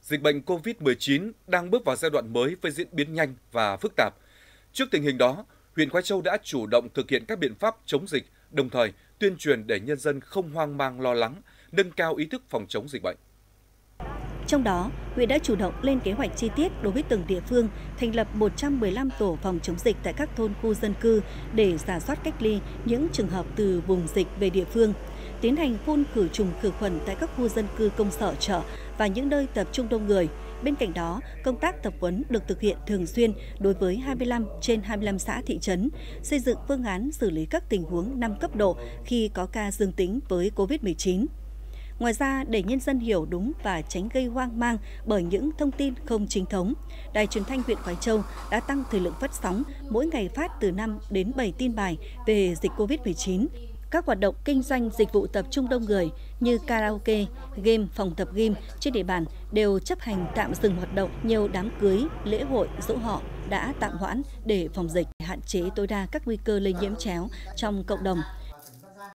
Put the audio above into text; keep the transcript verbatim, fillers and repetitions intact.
Dịch bệnh Covid mười chín đang bước vào giai đoạn mới với diễn biến nhanh và phức tạp. Trước tình hình đó, huyện Khoái Châu đã chủ động thực hiện các biện pháp chống dịch, đồng thời tuyên truyền để nhân dân không hoang mang lo lắng, nâng cao ý thức phòng chống dịch bệnh. Trong đó, huyện đã chủ động lên kế hoạch chi tiết đối với từng địa phương, thành lập một trăm mười lăm tổ phòng chống dịch tại các thôn khu dân cư để rà soát cách ly những trường hợp từ vùng dịch về địa phương, tiến hành phun khử trùng khử khuẩn tại các khu dân cư, công sở, chợ và những nơi tập trung đông người. Bên cạnh đó, công tác tập huấn được thực hiện thường xuyên đối với hai mươi lăm trên hai mươi lăm xã thị trấn, xây dựng phương án xử lý các tình huống năm cấp độ khi có ca dương tính với Covid mười chín. Ngoài ra, để nhân dân hiểu đúng và tránh gây hoang mang bởi những thông tin không chính thống, Đài Truyền thanh huyện Khoái Châu đã tăng thời lượng phát sóng, mỗi ngày phát từ năm đến bảy tin bài về dịch Covid mười chín. Các hoạt động kinh doanh dịch vụ tập trung đông người như karaoke, game, phòng tập gym trên địa bàn đều chấp hành tạm dừng hoạt động. Nhiều đám cưới, lễ hội, giỗ họ đã tạm hoãn để phòng dịch, hạn chế tối đa các nguy cơ lây nhiễm chéo trong cộng đồng.